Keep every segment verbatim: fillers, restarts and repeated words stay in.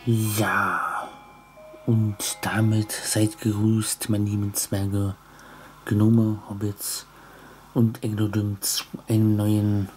Ja, und damit seid gegrüßt, meine lieben Zwerge, Gnome, Hobbits und Ectodym zu einem neuen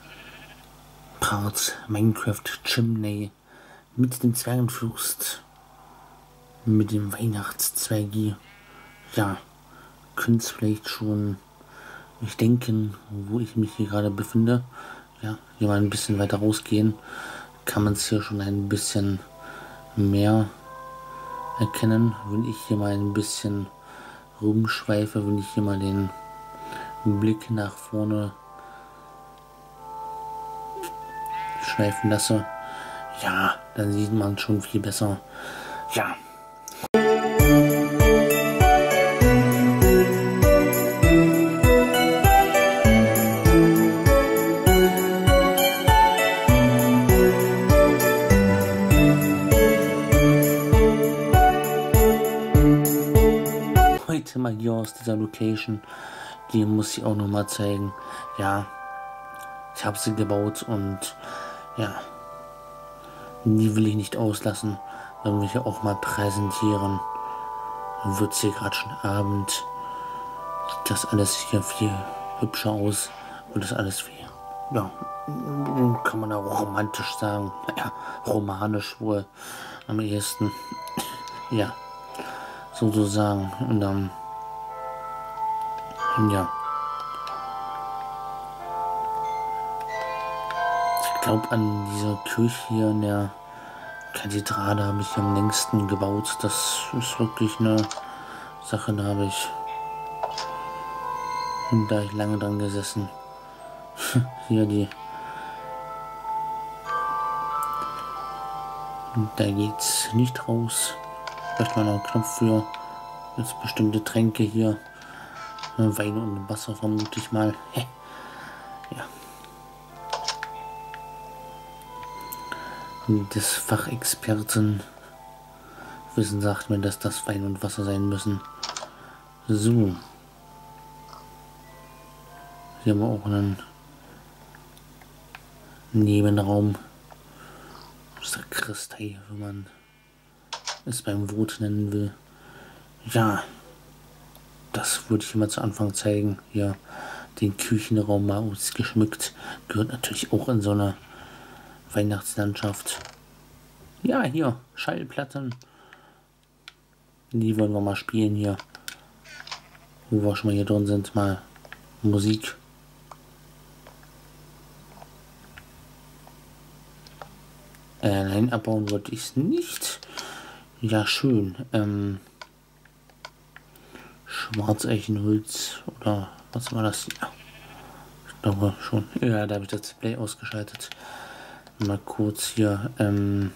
Part Minecraft Chimney mit dem Zwergenfürst, mit dem Weihnachtszwergi. Ja, könnt vielleicht schon nicht denken, wo ich mich hier gerade befinde. Ja, hier mal ein bisschen weiter rausgehen, kann man es hier schon ein bisschen mehr erkennen. Wenn ich hier mal ein bisschen rumschweife, wenn ich hier mal den Blick nach vorne schweifen lasse, ja, dann sieht man schon viel besser. Ja. Heute mal hier aus dieser Location, die muss ich auch noch mal zeigen. Ja, ich habe sie gebaut und ja, die will ich nicht auslassen, wenn wir hier auch mal präsentieren. Dann wird es hier gerade schon Abend, sieht das alles hier viel hübscher aus und das alles viel, ja, kann man auch romantisch sagen, ja, romanisch wohl am ehesten, ja, sozusagen. Und dann, ja, ich glaube, an dieser Kirche hier in der Kathedrale habe ich am längsten gebaut. Das ist wirklich eine Sache, da habe ich da ich lange dran gesessen. Hier die. Und da geht's nicht raus. Vielleicht mal noch einen Knopf für jetzt bestimmte Tränke hier. Wein und Wasser vermute ich mal. Ja. Das Fachexperten Wissen sagt mir, dass das Wein und Wasser sein müssen. So. Hier haben wir auch einen Nebenraum. Sakristei, wenn man es beim Wort nennen will. Ja, das würde ich immer zu Anfang zeigen. Hier den Küchenraum mal ausgeschmückt. Gehört natürlich auch in so eine Weihnachtslandschaft. Ja, hier, Schallplatten. Die wollen wir mal spielen hier. Wo wir schon mal hier drin sind, mal Musik. Äh, nein, abbauen wollte ich es nicht. Ja, schön. Ähm, Schwarzeichenholz oder was war das hier? Ich glaube schon. Ja, da habe ich das Display ausgeschaltet. Mal kurz hier. Ähm,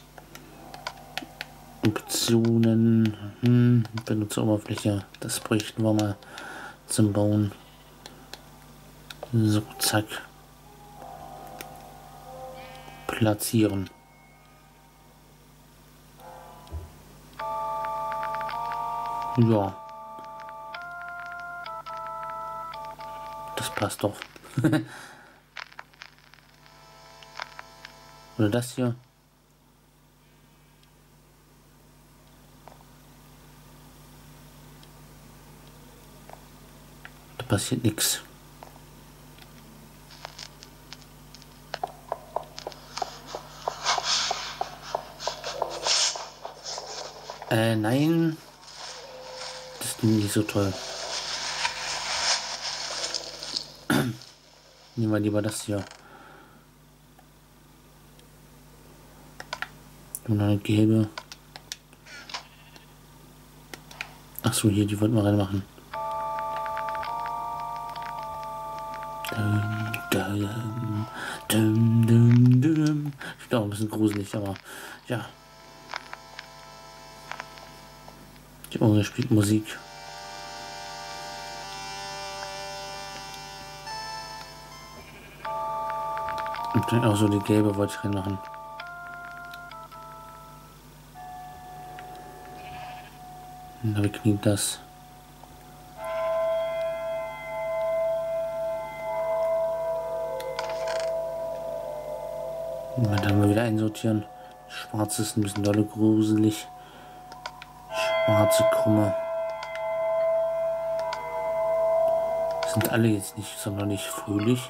Optionen. Hm, Benutzeroberfläche. Das bräuchten wir mal zum Bauen. So, zack. Platzieren. Ja. Das passt doch. Oder das hier. Da passiert nichts. Äh, nein. Das ist nicht so toll. Nehmen wir lieber das hier. Und eine gelbe. Achso, hier, die wollten wir reinmachen. Ich glaube, ein bisschen gruselig, aber ja. Die Orgel spielt Musik. Und dann auch so die gelbe wollte ich reinmachen. Und wie klingt das? Und dann haben wir wieder einsortieren. Schwarz ist ein bisschen dolle gruselig. Schwarze Krumme. Sind alle jetzt nicht sonderlich fröhlich.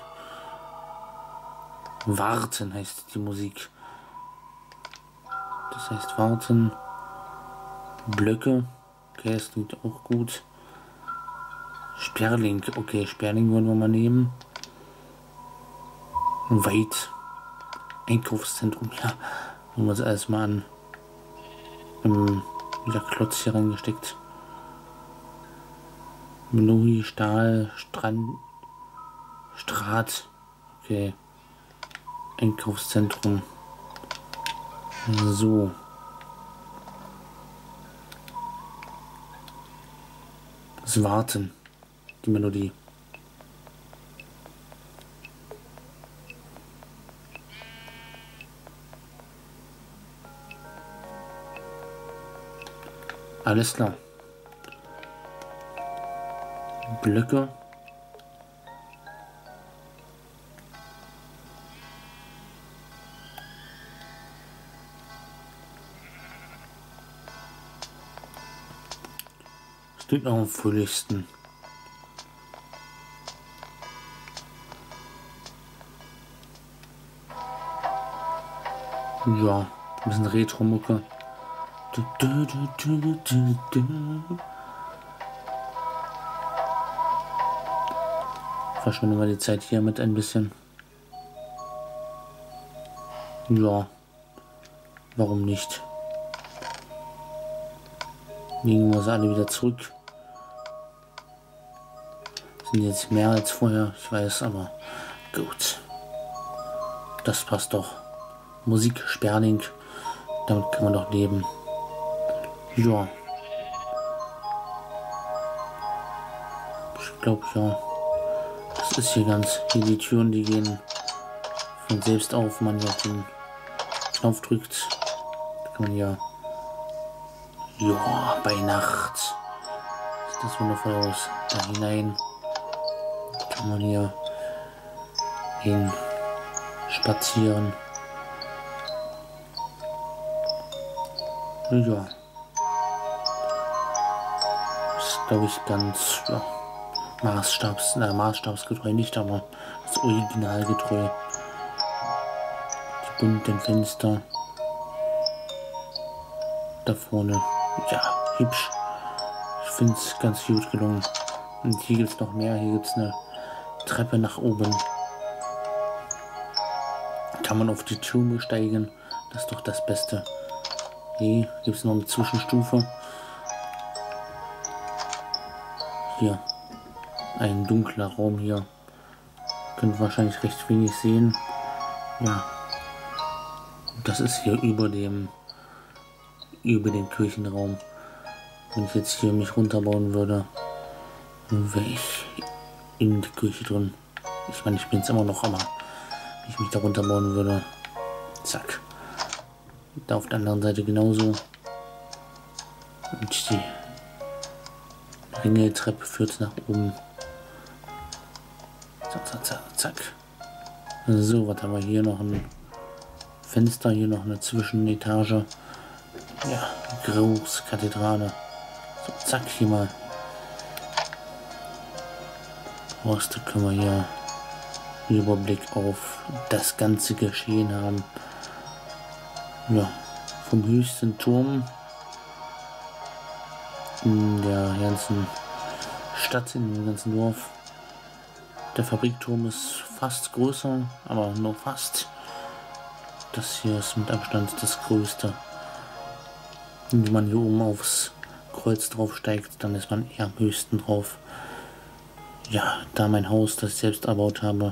Warten heißt die Musik. Das heißt warten. Blöcke. Okay, das klingt auch gut. Sperling. Okay, Sperling wollen wir mal nehmen. Weit. Einkaufszentrum. Ja, haben wir uns alles mal an. Ähm, wieder Klotz hier reingesteckt. Melohi, Stahl, Strand, Strat. Okay. Einkaufszentrum. So. Das Warten. Die Melodie. Alles klar. Blöcke. Es klingt noch am fröhlichsten. Ja, ein bisschen Retro-Mucke. Verschwenden wir die Zeit hier mit ein bisschen. Ja, warum nicht? Legen wir sie alle wieder zurück. Sind jetzt mehr als vorher, ich weiß, aber gut. Das passt doch. Musik, Sperling, damit kann man doch leben. Ja. Ich glaube ja. Das ist hier ganz. Hier die Türen, die gehen von selbst auf, wenn man hier auf den Knopf drückt. Da kann man hier. Ja, bei Nacht. Sieht das wundervoll aus. Da hinein kann man hier hin spazieren. Ja. Ist, glaube ich, ganz ja, Maßstabs, na, maßstabsgetreu nicht, aber das Originalgetreu. Die bunten Fenster. Da vorne. Ja, hübsch. Ich finde es ganz gut gelungen. Und hier gibt es noch mehr. Hier gibt es eine Treppe nach oben. Kann man auf die Türme steigen. Das ist doch das Beste. Hier gibt es noch eine Zwischenstufe. Hier. Ein dunkler Raum hier. Könnt wahrscheinlich recht wenig sehen. Ja. Das ist hier über dem über den Kirchenraum. Wenn ich jetzt hier mich runterbauen würde, wäre ich in der Kirche drin. Ich meine, ich bin jetzt immer noch, aber wenn ich mich da runterbauen würde, zack. Da auf der anderen Seite genauso. Und die Ringeltreppe führt nach oben. Zack, zack, zack, zack. So, was haben wir hier noch? Ein Fenster, hier noch eine Zwischenetage. Ja, große Kathedrale. So, zack, hier mal. Was, da können wir hier Überblick auf das ganze Geschehen haben. Ja, vom höchsten Turm in der ganzen Stadt, in dem ganzen Dorf. Der Fabrikturm ist fast größer, aber nur fast. Das hier ist mit Abstand das größte. Und wenn man hier oben aufs Kreuz drauf steigt, dann ist man eher am höchsten drauf. Ja, da mein Haus, das ich selbst erbaut habe.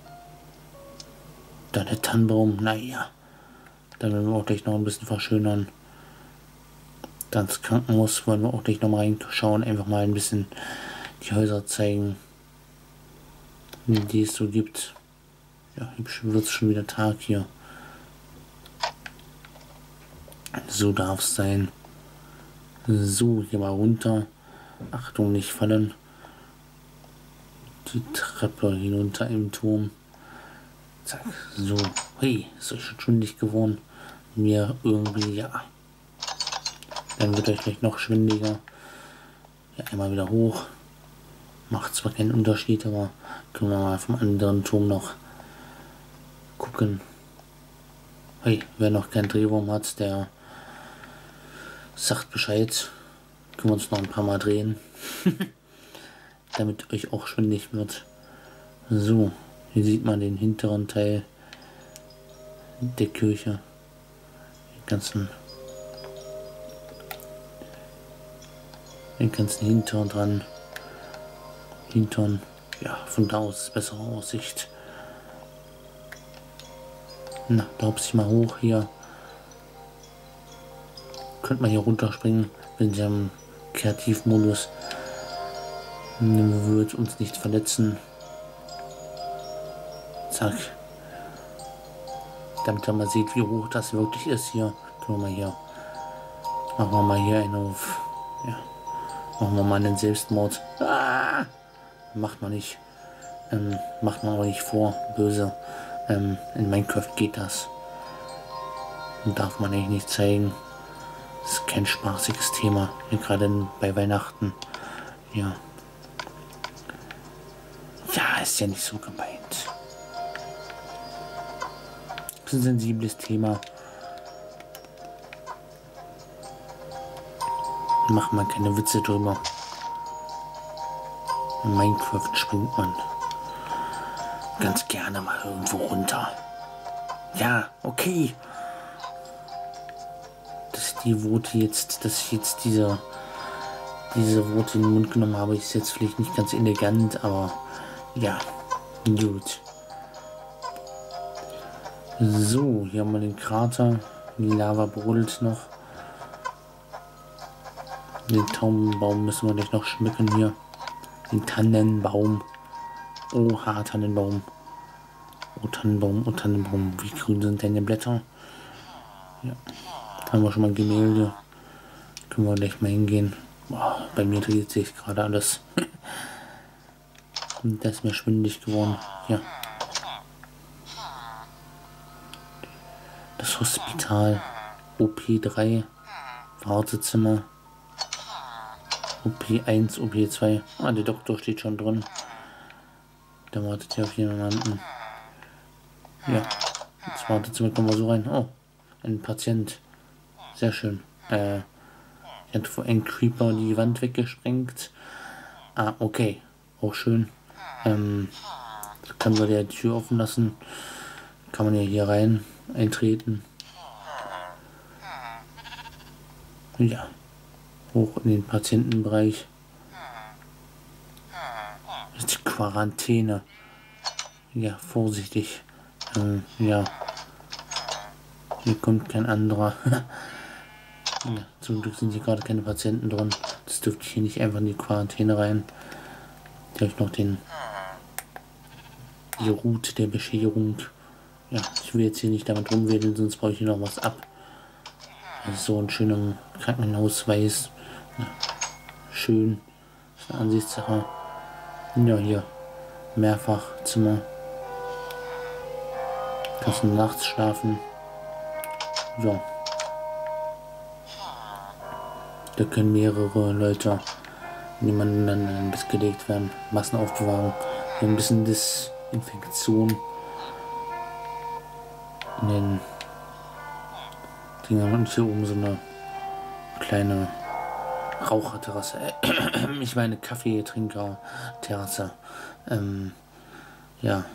Da der Tannenbaum, naja. Dann werden wir auch gleich noch ein bisschen verschönern. Dann das Krankenhaus wollen wir auch gleich noch mal reinschauen. Einfach mal ein bisschen die Häuser zeigen, die es so gibt. Ja, hübsch wird es schon wieder Tag hier. So darf es sein. So, hier mal runter. Achtung, nicht fallen. Die Treppe hinunter im Turm. Zack, so. Hey, ist euch schon schwindig geworden. mir irgendwie, ja. Dann wird euch vielleicht noch schwindiger. Ja, einmal wieder hoch. Macht zwar keinen Unterschied, aber können wir mal vom anderen Turm noch gucken. Hey, wer noch keinen Drehwurm hat, der sagt Bescheid. Können wir uns noch ein paar Mal drehen. Damit euch auch schwindig wird. So, hier sieht man den hinteren Teil der Kirche. Den ganzen, den ganzen Hintern dran. Hintern, ja, von da aus bessere Aussicht. Na, da hopse ich mal hoch hier. Könnt man hier runterspringen, wenn sie am Kreativmodus wird uns nicht verletzen. Zack. Damit ihr mal seht, wie hoch das wirklich ist hier. Können wir mal hier. Machen wir mal hier einen auf. Ja. Machen wir mal einen Selbstmord. Ah! Macht man nicht. Ähm, macht man auch nicht vor. Böse. Ähm, in Minecraft geht das. Und darf man eigentlich nicht zeigen. Das ist kein spaßiges Thema. Hier gerade bei Weihnachten. Ja. Ja, ist ja nicht so gemeint. Das ist ein sensibles Thema. Macht man keine Witze drüber. In Minecraft springt man ganz gerne mal irgendwo runter. Ja, okay. Dass die Worte jetzt, dass ich jetzt diese, diese Worte in den Mund genommen habe, ist jetzt vielleicht nicht ganz elegant, aber ja, gut. So, hier haben wir den Krater. Die Lava brodelt noch. Den Taubenbaum müssen wir gleich noch schmücken hier. Den Tannenbaum. Oha, Tannenbaum. Oh, Tannenbaum, oh, Tannenbaum. Wie grün sind deine Blätter? Ja. Haben wir schon mal ein Gemälde. Können wir gleich mal hingehen. Boah, bei mir dreht sich gerade alles. Und das ist mir schwindig geworden. Ja. Das Hospital. O P drei. Wartezimmer. O P eins, O P zwei. Ah, der Doktor steht schon drin. Der wartet hier auf jemanden. Ja. Ins Wartezimmer kommen wir so rein. Oh, ein Patient. Sehr schön. Äh, ich hatte vor ein Creeper die Wand weggesprengt. Ah, okay. Auch schön. Ähm, so können wir die Tür offen lassen. Kann man ja hier rein eintreten. Ja. Hoch in den Patientenbereich. Das ist die Quarantäne. Ja, vorsichtig. Ähm, ja. Hier kommt kein anderer. Ja, zum Glück sind hier gerade keine Patienten drin. Das dürfte ich hier nicht einfach in die Quarantäne rein. Hier habe ich noch den die Route der Bescherung. Ja, ich will jetzt hier nicht damit rumwedeln, sonst brauche ich hier noch was ab. Also so ein schöner Krankenhausweis. Ja, schön. Das ist eine Ansichtssache. Ja, hier. Mehrfachzimmer. Kannst du nachts schlafen. Ja. Da können mehrere Leute nebeneinander in ein Bett gelegt werden. Massenaufbewahrung. Hier ein bisschen Desinfektion in den Dingern. Und hier oben so eine kleine Raucherterrasse. Ich meine Kaffeetrinker-Terrasse. Ähm, ja.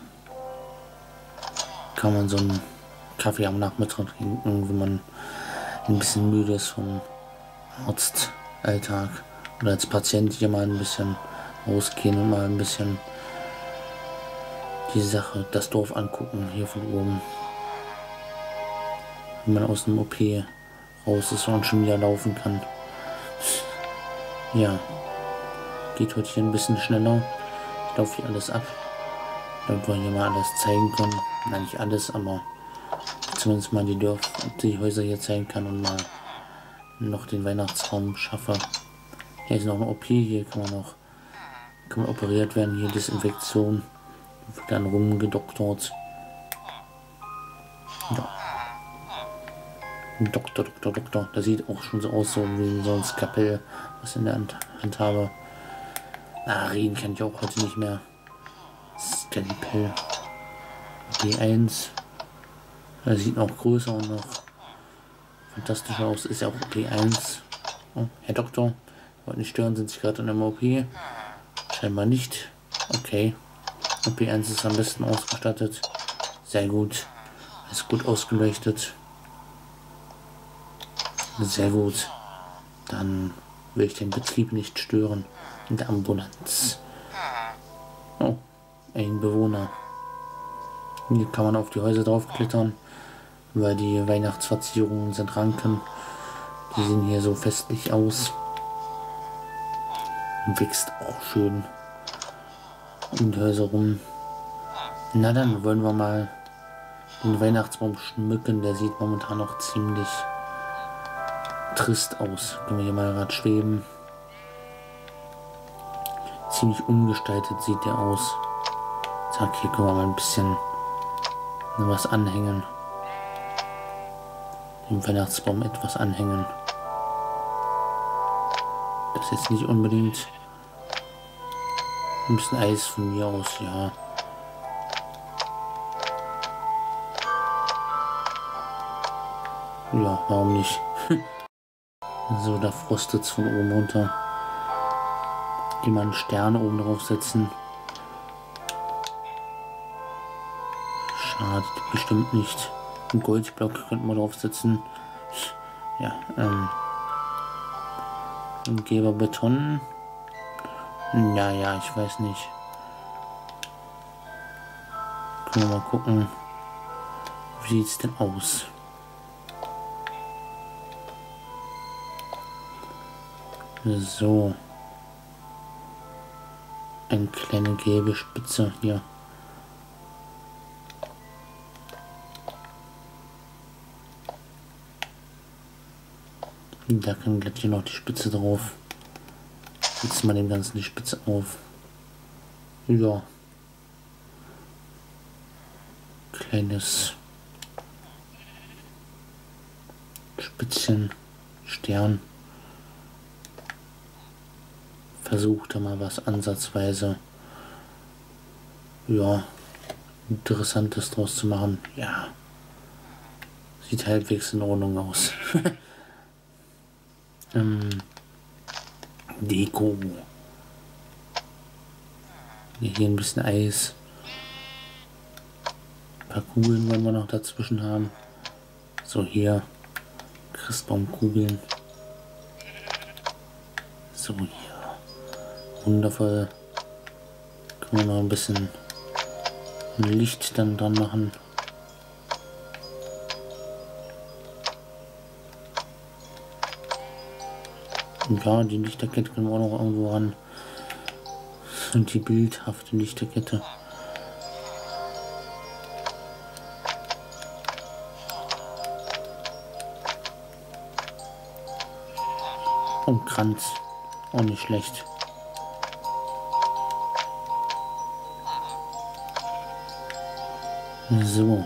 Kann man so einen Kaffee am Nachmittag trinken, wenn man ein bisschen müde ist vom Arztalltag. Oder als Patient hier mal ein bisschen rausgehen und mal ein bisschen die Sache, das Dorf angucken, hier von oben. Wenn man aus dem O P raus ist und schon wieder laufen kann. Ja, geht heute hier ein bisschen schneller. Ich laufe hier alles ab, damit wir hier mal alles zeigen können. Nein, nicht alles, aber zumindest mal die Dörfer, die Häuser hier zeigen kann und mal noch den Weihnachtsraum schaffe. Hier ist noch ein O P, hier kann man noch kann man operiert werden, hier Desinfektion, wird dann rumgedoktort. Ja. Doktor, Doktor, Doktor. Das sieht auch schon so aus, so wie so ein Skalpell, was ich in der Hand, Hand habe. Ah, reden kann ich auch heute nicht mehr. Skalpell. B eins. Er sieht noch größer und noch fantastisch aus. Ist ja auch B eins. Oh, Herr Doktor, wollte nicht stören, sind Sie gerade in einem O P? Scheinbar nicht. Okay. Und B eins ist am besten ausgestattet. Sehr gut. Ist gut ausgeleuchtet. Sehr gut. Dann will ich den Betrieb nicht stören. In der Ambulanz. Oh, ein Bewohner. Hier kann man auf die Häuser draufklettern, weil die Weihnachtsverzierungen sind Ranken. Die sehen hier so festlich aus. Wächst auch schön um die Häuser rum. Na dann wollen wir mal den Weihnachtsbaum schmücken. Der sieht momentan noch ziemlich trist aus. Können wir hier mal gerade schweben. Ziemlich ungestaltet sieht der aus. Zack, hier können wir mal ein bisschen was anhängen. Dem Weihnachtsbaum etwas anhängen. Das ist jetzt nicht unbedingt ein bisschen Eis von mir aus, ja. Ja, warum nicht? So, da frostet es von oben runter. Die mal einen Stern oben drauf setzen. Schadet bestimmt nicht. Ein Goldblock könnten wir draufsetzen. Ja, ähm. Ein Geberbeton. Ja, ja, ich weiß nicht. Können wir mal gucken. Wie sieht es denn aus? So. Eine kleine gelbe Spitze hier. Da kann gleich hier noch die Spitze drauf. Setzen wir dem Ganzen die Spitze auf. Ja. Kleines Spitzchen, Stern. Versucht da mal was ansatzweise, ja, Interessantes draus zu machen. Ja, sieht halbwegs in Ordnung aus. ähm, Deko. Hier ein bisschen Eis. Ein paar Kugeln wollen wir noch dazwischen haben. So, hier Christbaumkugeln. So, hier. Wundervoll. Können wir noch ein bisschen Licht dann dran machen. Und ja, die Lichterkette können wir auch noch irgendwo ran. Und die bildhafte Lichterkette. Und Kranz. Auch nicht schlecht. So.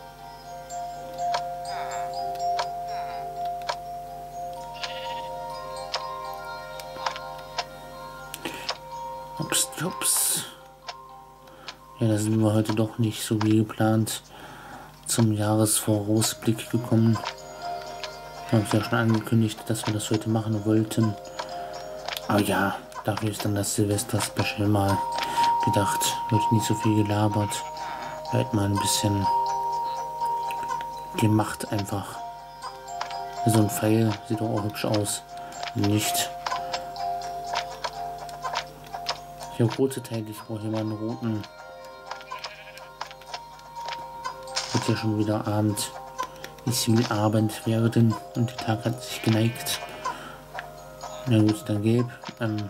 Ups, ups. Ja, da sind wir heute doch nicht so wie geplant zum Jahresvorausblick gekommen. Habe ich ja schon angekündigt, dass wir das heute machen wollten. Aber ja, dafür ist dann das Silvester-Special mal gedacht. Wird nicht so viel gelabert. Halt mal ein bisschen gemacht einfach. So ein Pfeil sieht doch auch hübsch aus. Nicht. Ich habe rote Teile, ich brauche hier mal einen roten. Wird ja schon wieder Abend. Ich will Abend werden und der Tag hat sich geneigt. Na gut, dann gelb. Ähm,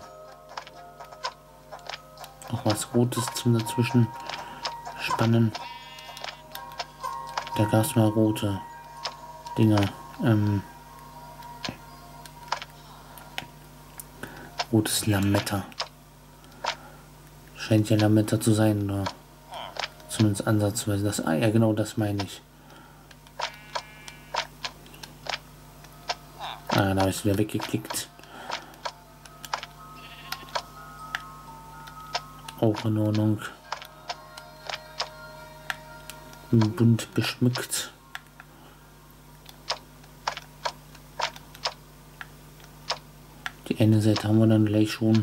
noch was Rotes zum dazwischen spannen. Da gab es mal rote Dinger. Ähm, rotes Lametta. Scheint ja Lametta zu sein, oder? Zumindest ansatzweise das. Ah ja, genau, das meine ich. Ah, da ist wieder weggeklickt. Auch in Ordnung. Bunt beschmückt. Die eine Seite haben wir dann gleich schon.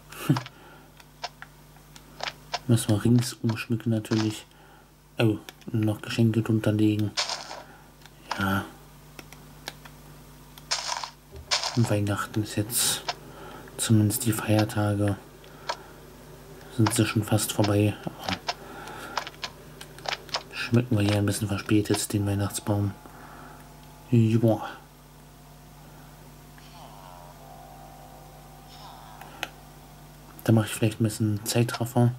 Müssen wir rings umschmücken natürlich. Oh, und noch Geschenke drunter legen. Ja. Weihnachten ist jetzt, zumindest die Feiertage, sind sie schon fast vorbei. Aber schmücken wir hier ein bisschen verspätet den Weihnachtsbaum. Joa. Da mache ich vielleicht ein bisschen Zeitraffer.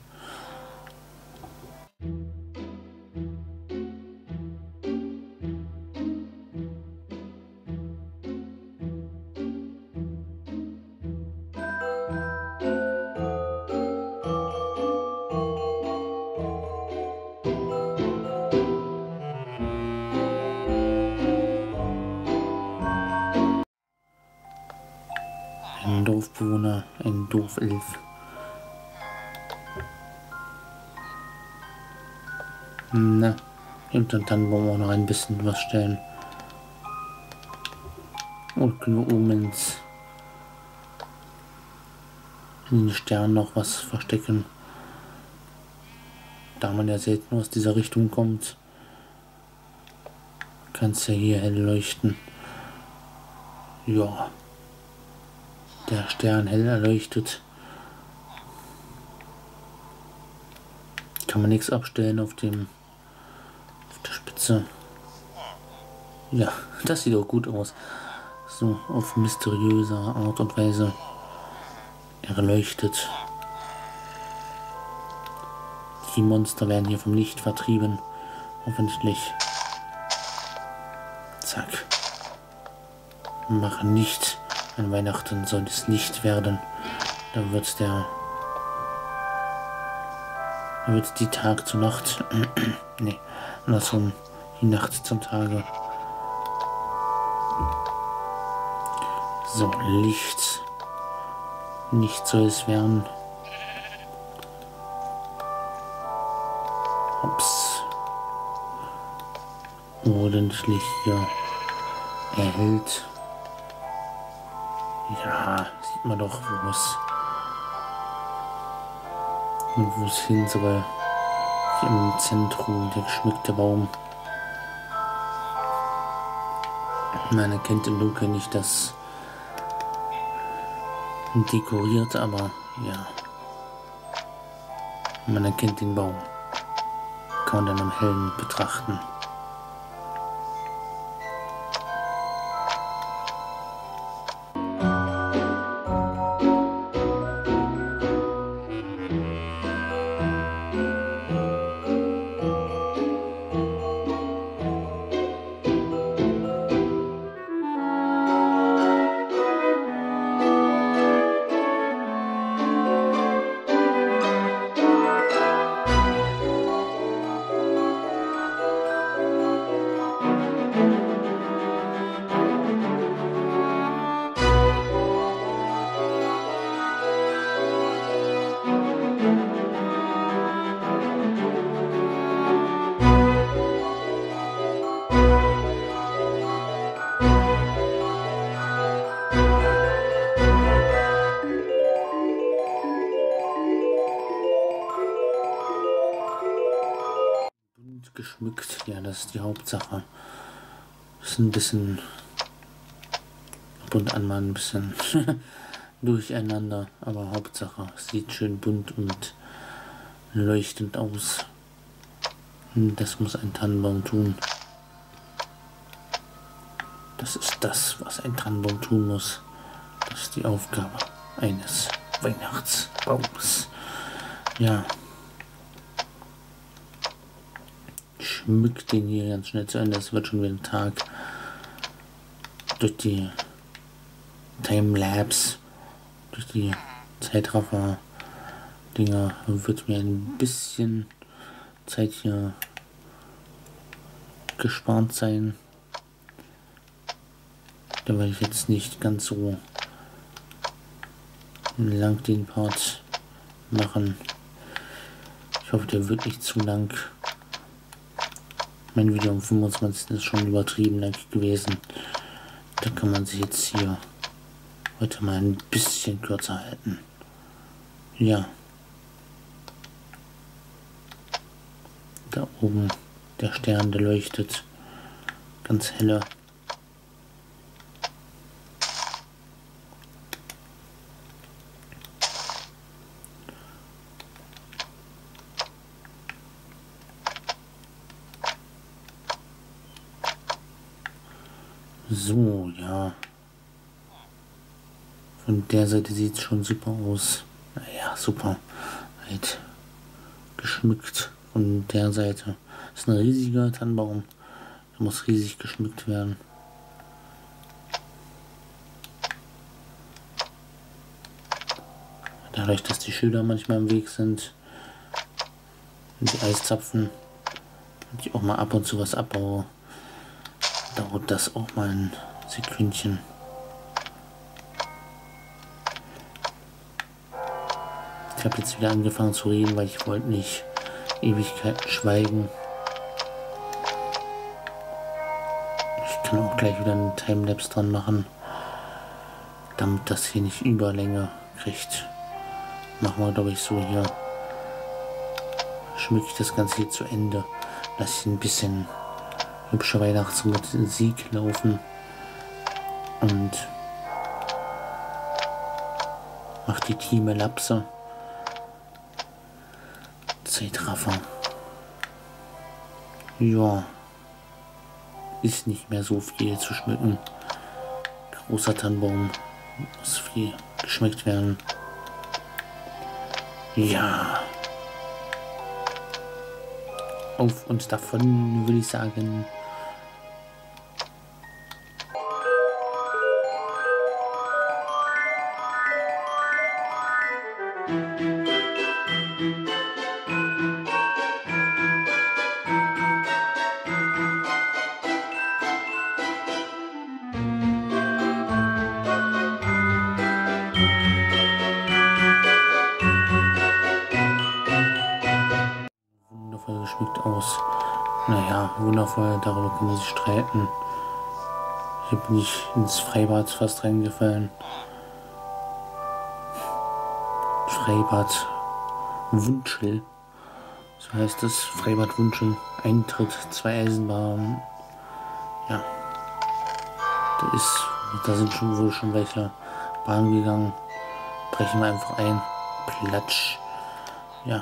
Ein Dorfbewohner, ein Dorfelf. Na, hinter den Tannenbaum auch noch ein bisschen was stellen. Und nur oben ins in den Sternen noch was verstecken. Da man ja selten aus dieser Richtung kommt, kann es ja hier hell leuchten. Ja. Der Stern hell erleuchtet. Kann man nichts abstellen auf dem auf der Spitze. Ja, das sieht auch gut aus. So auf mysteriöse Art und Weise erleuchtet. Die Monster werden hier vom Licht vertrieben. Hoffentlich. Zack. Machen nicht. An Weihnachten soll es Licht werden. Da wird der da wird die Tag zur Nacht. Ne, andersrum. Die Nacht zum Tage. So, Licht. Nicht soll es werden. Ups. Ordentlich hier erhält. Ja, sieht man doch, wo es und wo es hin soll. Hier im Zentrum der geschmückte Baum. Man erkennt im Dunkeln nicht das dekoriert, aber ja. Man erkennt den Baum. Kann man dann im Hellen betrachten. Geschmückt, ja, das ist die Hauptsache. Ist ein bisschen ab und an mal ein bisschen durcheinander, aber Hauptsache, es sieht schön bunt und leuchtend aus. Das muss ein Tannenbaum tun. Das ist das, was ein Tannenbaum tun muss. Das ist die Aufgabe eines Weihnachtsbaums. Ja. Schmückt den hier ganz schnell zu Ende. Es wird schon wieder ein Tag. Durch die Timelapse, durch die Zeitraffer-Dinger wird mir ein bisschen Zeit hier gespart sein. Da werde ich jetzt nicht ganz so lang den Part machen. Ich hoffe, der wird nicht zu lang. Mein Video am fünfundzwanzigsten ist schon übertrieben lang gewesen. Da kann man sich jetzt hier heute mal ein bisschen kürzer halten. Ja. Da oben der Stern, der leuchtet ganz helle. So, ja. Von der Seite sieht es schon super aus. Naja, super. Halt geschmückt von der Seite. Das ist ein riesiger Tannenbaum. Der muss riesig geschmückt werden. Dadurch, dass die Schilder manchmal im Weg sind und die Eiszapfen und ich auch mal ab und zu was abbaue, dauert das auch mal ein Sekündchen. Ich habe jetzt wieder angefangen zu reden, weil ich wollte nicht Ewigkeiten schweigen. Ich kann auch gleich wieder einen Timelapse dran machen, damit das hier nicht Überlänge kriegt. Machen wir, glaube ich, so hier. Schmücke ich das Ganze hier zu Ende. Lasse ich ein bisschen hübsche Weihnachtsmusik laufen und mache die Time-Lapse. Zeitraffer. Ja, ist nicht mehr so viel zu schmücken. Großer Tannenbaum, muss viel geschmeckt werden. Ja. Auf und davon würde ich sagen. Wundervoll geschmückt aus. Naja, wundervoll, darüber kann man sich streiten. Hier bin ich ins Freibad fast reingefallen. Freibad Wunschel. So heißt es. Freibad Wunschel. Eintritt, zwei Eisenbahnen. Ja. Da ist, da sind schon wohl schon welche Bahnen gegangen. Brechen wir einfach ein. Platsch. Ja.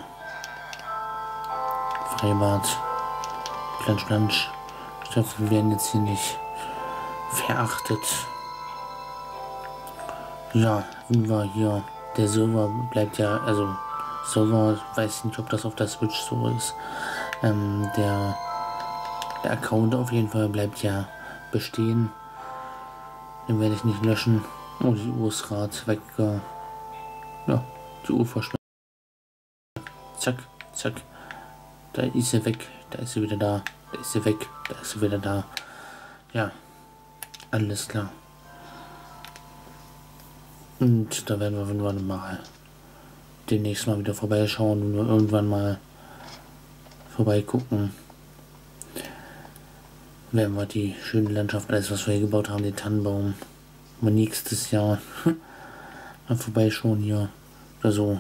Freibad. Plansch, Plansch. Ich hoffe, wir werden jetzt hier nicht verachtet. Ja, wenn wir hier. Der Server bleibt ja, also Server, weiß nicht, ob das auf der Switch so ist. Ähm, der, der Account auf jeden Fall bleibt ja bestehen. Den werde ich nicht löschen. Oh, die Uhr ist gerade weg. Äh, ja, die Uhr verschwindet. Zack, zack. Da ist sie weg. Da ist sie wieder da. Da ist sie weg. Da ist sie wieder da. Ja, alles klar. Und da werden wir irgendwann mal demnächst mal wieder vorbeischauen und wir irgendwann mal vorbeigucken. Werden wir die schöne Landschaft, alles was wir hier gebaut haben, den Tannenbaum, mal nächstes Jahr mal vorbeischauen hier oder so.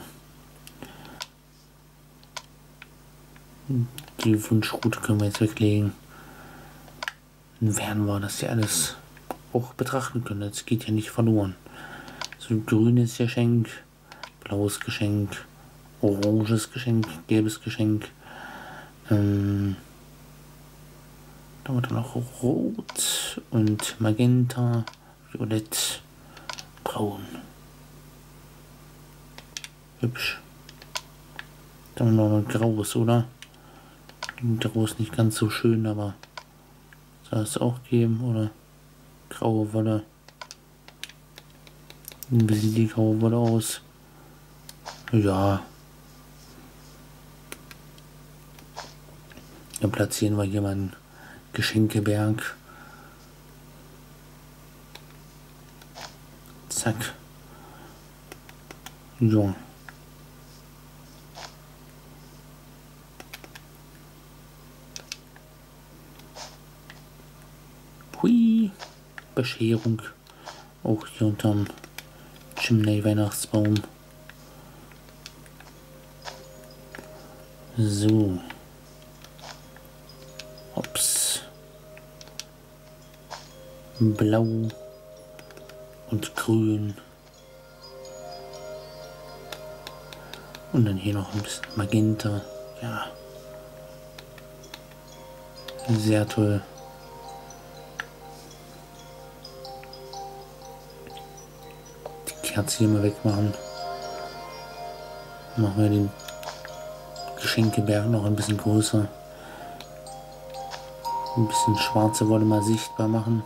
Die Wunschroute können wir jetzt weglegen. Dann werden wir das hier alles auch betrachten können. Das geht ja nicht verloren. So ein grünes Geschenk, blaues Geschenk, oranges Geschenk, gelbes Geschenk. Ähm, da haben wir dann auch rot und magenta, violett, braun. Hübsch. Dann haben wir noch ein graues, oder? Grau ist nicht ganz so schön, aber soll es auch geben, oder? Graue Wolle. Wie sieht die graue Wolle aus? Ja. Dann platzieren wir hier mal einen Geschenkeberg. Zack. Ja. Hui. Bescherung. Auch hier unterm Chimney-Weihnachtsbaum. So. Ups. Blau und grün. Und dann hier noch ein bisschen Magenta. Ja. Sehr toll. Die Kerze hier mal wegmachen. Machen wir den Geschenkeberg noch ein bisschen größer. Ein bisschen schwarze Wolle mal sichtbar machen.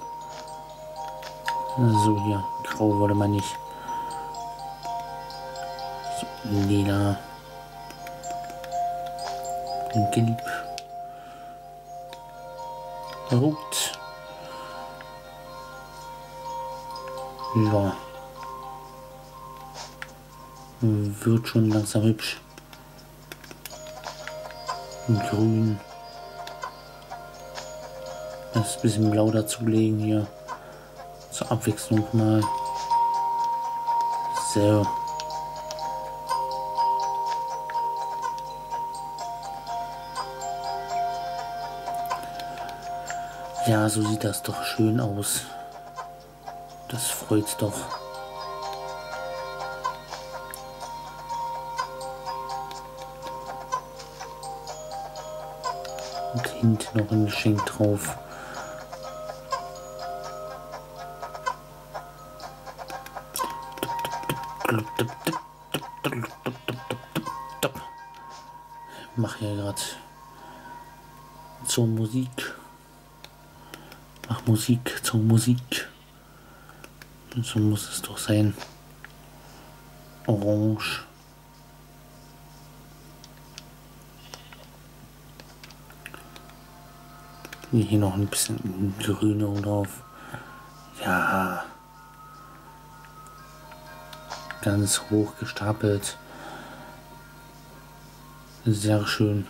So, hier. Grau wollte man nicht. So, lila. Gelb. Rot. Ja. Wird schon langsam hübsch. Grün. Das ein bisschen blau dazulegen hier. Zur Abwechslung mal. So. Ja, so sieht das doch schön aus. Das freut doch. Und hinten noch ein Geschenk drauf. Ich mache hier gerade zur Musik. Mach Musik zur Musik. Und so muss es doch sein. Orange. Hier noch ein bisschen Grünung drauf. Ja. Ganz hoch gestapelt. Sehr schön.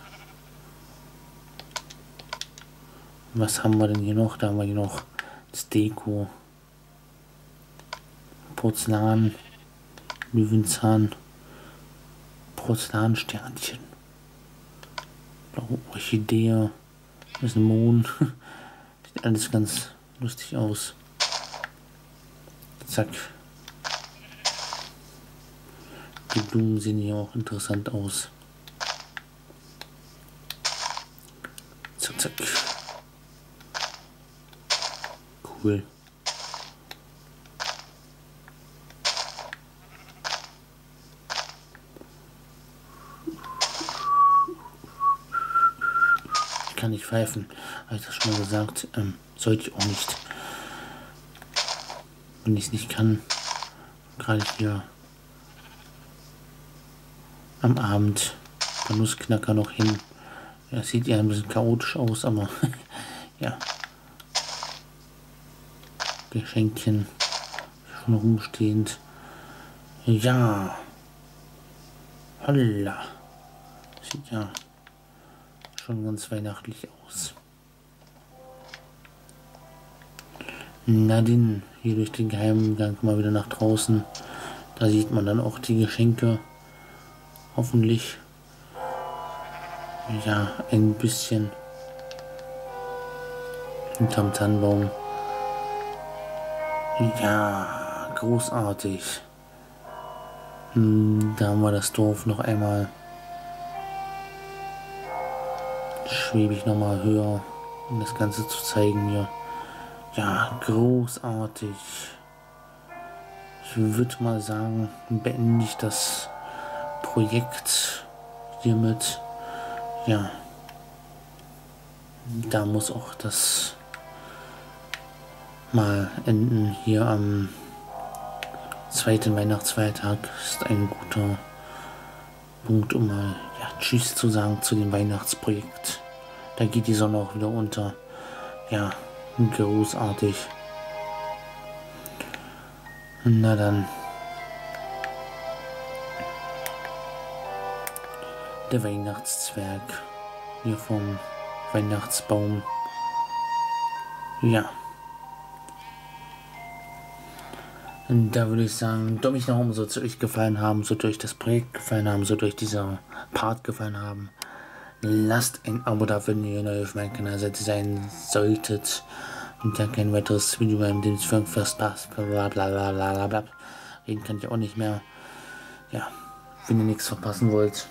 Was haben wir denn hier noch? Da haben wir hier noch das Deko. Porzellan. Löwenzahn. Porzellansternchen. Blaue Orchidee. Das ist ein Mond. Sieht alles ganz lustig aus. Zack. Die Blumen sehen hier auch interessant aus. Zack, zack. Cool. Ich kann nicht pfeifen. Habe ich das schon mal gesagt? Ähm, sollte ich auch nicht. Wenn ich es nicht kann. Gerade hier am Abend der Nussknacker noch hin. Ja, sieht ja ein bisschen chaotisch aus, aber ja. Geschenkchen schon rumstehend. Ja. Holla. Sieht ja schon ganz weihnachtlich aus. Nadine, hier durch den Geheimgang mal wieder nach draußen. Da sieht man dann auch die Geschenke. Hoffentlich. Ja, ein bisschen hinterm Tannenbaum. Ja, großartig. Hm, da haben wir das Dorf noch einmal. Schwebe ich noch mal höher, um das Ganze zu zeigen hier. Ja, großartig. Ich würde mal sagen, beende ich das Projekt hiermit. Ja, da muss auch das mal enden. Hier am zweiten Weihnachtsfeiertag ist ein guter Punkt, um mal ja, Tschüss zu sagen zu dem Weihnachtsprojekt. Da geht die Sonne auch wieder unter. Ja, großartig. Na dann. Der Weihnachtszwerg. Hier vom Weihnachtsbaum. Ja. Und da würde ich sagen, da mich noch umso zu euch gefallen haben, so durch das Projekt gefallen haben, so durch dieser Part gefallen haben. Lasst ein Abo da, wenn ihr neu auf meinem Kanal seid, sein solltet. Und dann kein weiteres Video mehr, in dem es für irgendwas passt. Blablabla. Reden kann ich auch nicht mehr. Ja, wenn ihr nichts verpassen wollt.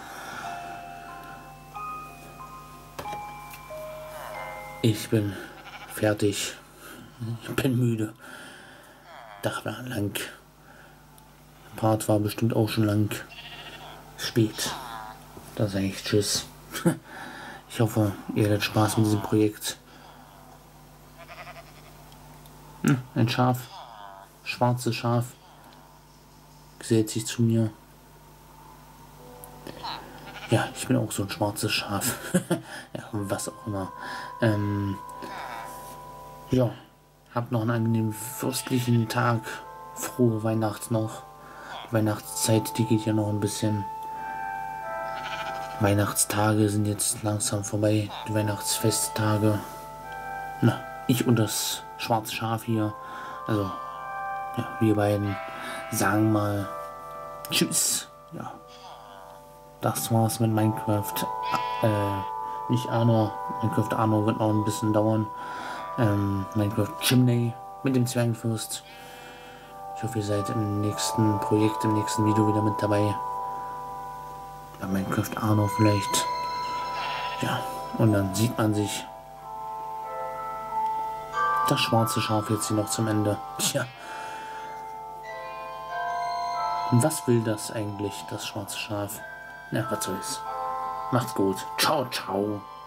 Ich bin fertig. Ich bin müde. Dach war lang. Part war bestimmt auch schon lang. Spät. Da sage ich Tschüss. Ich hoffe, ihr hattet Spaß mit diesem Projekt. Hm, ein Schaf. Schwarzes Schaf. Gesellt sich zu mir. Ja, ich bin auch so ein schwarzes Schaf. Ja, was auch immer. Ähm, ja, habt noch einen angenehmen fürstlichen Tag. Frohe Weihnacht noch. Die Weihnachtszeit, die geht ja noch ein bisschen. Weihnachtstage sind jetzt langsam vorbei. Die Weihnachtsfesttage. Na, ich und das schwarze Schaf hier. Also, ja, wir beiden sagen mal Tschüss. Ja. Das war's mit Minecraft. Äh, nicht Arno. Minecraft Arno wird noch ein bisschen dauern. Ähm, Minecraft Chimney mit dem Zwergenfürst. Ich hoffe, ihr seid im nächsten Projekt, im nächsten Video wieder mit dabei. Bei Minecraft Arno vielleicht. Ja, und dann sieht man sich das schwarze Schaf jetzt hier noch zum Ende. Tja. Und was will das eigentlich, das schwarze Schaf? Na, was soll's. Macht's gut. Ciao, ciao.